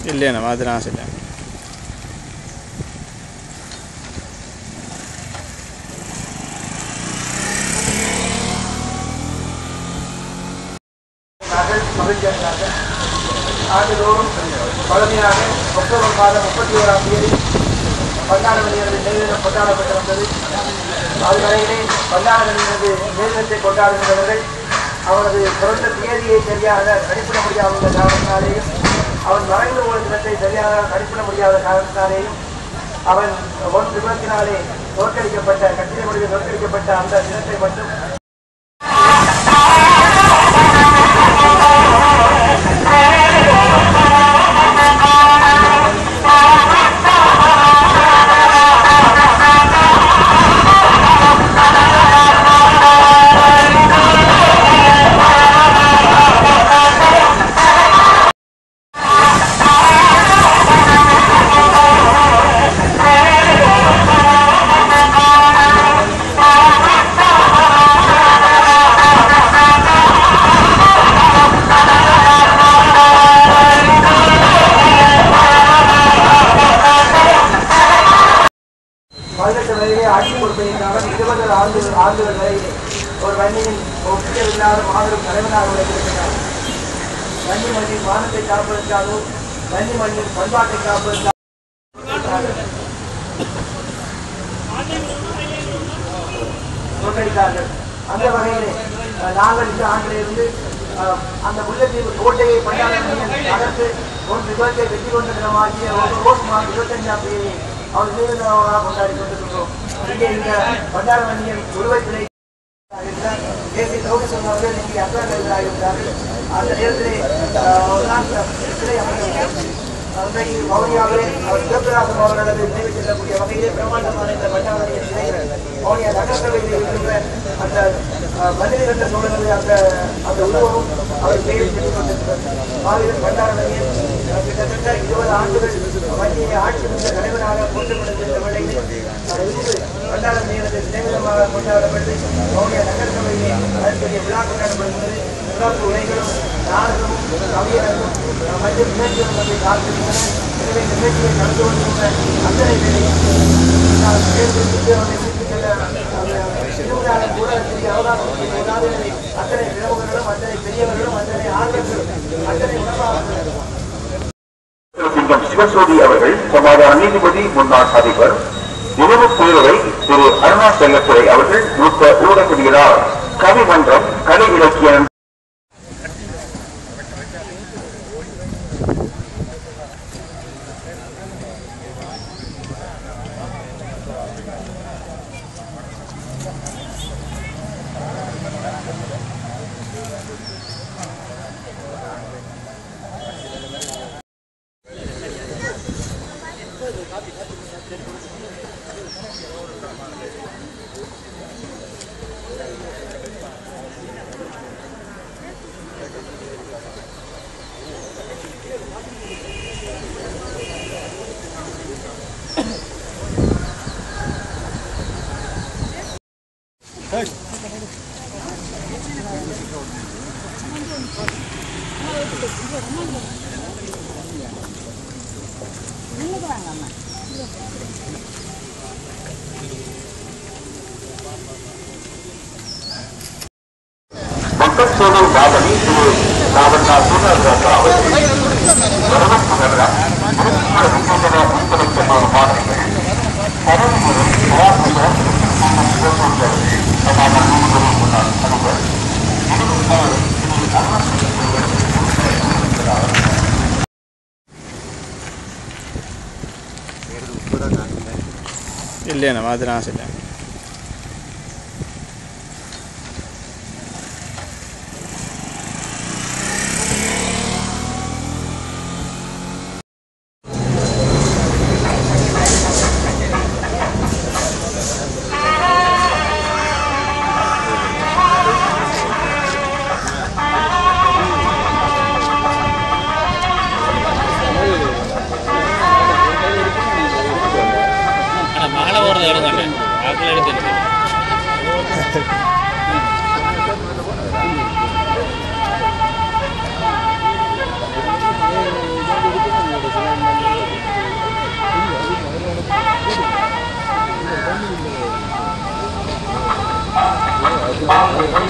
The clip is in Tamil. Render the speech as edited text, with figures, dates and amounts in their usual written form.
இல்லைண்ணா மாத்திரம் ஆசை இல்லை. ஆண்டுதோறும் பழமையாக அக்டோபர் மாதம் 31ஆம் தேதி பண்டாரவணியரது நிறுவனம் கொண்டாடப்பட்டு வந்தது. அதுவரையிலே பண்டாரவணியரது நிறுவனத்தை கொண்டாடுகின்றவர்கள் அவரது பிறந்த தேதியை சரியாக கணிப்பிட முடியாத காரணத்தினாலேயும் அவன் மறைந்து போன தினத்தை சரியாக கணிப்பிட முடியாத காரணத்தினாலேயும் அவன் ஒன் விபத்தினாலே தோற்கடிக்கப்பட்ட கட்டிட முடிவில் தோற்கடிக்கப்பட்ட அந்த தினத்தை மட்டும் ஆட்சி பொறுப்பையினாலும் 20 ஆண்டுகள் வரையிலே ஒரு வன்னியின் ஒப்பியவில்லாத மாபெரும் தலைவனாக விளங்கியிருக்கிறார். வன்னி மண்ணின் மானத்தை காப்பதற்காகவும் வன்னி மண்ணின் பண்பாட்டை காப்பதற்காக தோற்கடித்தார்கள். அந்த வகையிலே நாங்கள் இந்த ஆண்டிலிருந்து அந்த முல்லைத்தீவு கோட்டையை பண்டாரவணியன் அதற்கு ஒரு விபத்தை வெற்றி கொண்ட தினமாகிய மாதம் 25ஆம் தேதி அவர் நிறுவனமாக கொண்டாடி கொண்டிருக்கிறோம். இங்கே இந்த பண்டாரவணியன் உருவத்திலே தேசிய சௌகசம் அவர்கள் இங்கே அக்கறையாகிவிட்டார்கள். அந்த நேரத்திலே சிலை அமைக்கப்பட்டது. அன்றைக்கு வவுனியாவிலே அவர் சிவபிராசம் அவர்களது நினைவு செல்லக்கூடிய வகையிலே பிரமாண்டமான இந்த பண்டாரவணியன் சிலைகள் வவுனியா நகரசபையில் இருக்கின்ற அந்த மனித கண்ட சோழனது அந்த உருவமும் அவர் பெயரில் சென்று கொண்டிருக்கிறது. மாவீரன் பண்டாரவணியன் கிட்டத்தட்ட 20 ஆண்டுகள் வன்னியை ஆட்சி புரிந்த தலைவராக போற்றப்படுகின்ற வேளையில் பண்டாரவணியனது நினைவிடமாக கொண்டாடப்பட்டு வவுனியா நகரசபையிலே அதற்குரிய விழா கொண்டாடப்படுகிறது. சிறப்பு உரைகளும் நாடகமும் கவியரங்கும் மற்றும் நிகழ்ச்சிகளும் வந்து காத்திருக்கின்றன. எனவே நிகழ்ச்சியை நடந்து கொண்டிருந்த அத்தனை பேரையும் கூட அத்தனை பிரமுகர்களும் அத்தனை பெரியவர்களும் அத்தனை ஆர்வர்களும் அத்தனை உணவாளர்களும் சிவசோதி அவர்கள் சமாதான நீதிபதி முன்னாள் அதிபர் நினைவு பேரவை திரு அருணா செல்லத்துறை அவர்கள் மூத்த ஊடகவியலாளர் கவிமன்றம் கலை இலக்கிய மக்கள் சேவை பாதவி திரு நாவண்ணா சூர்ணராஜா அவர்கள் இல்லைண்ணா மாத்திரம் ஆசை இல்லை. மகள ஒரு ஆ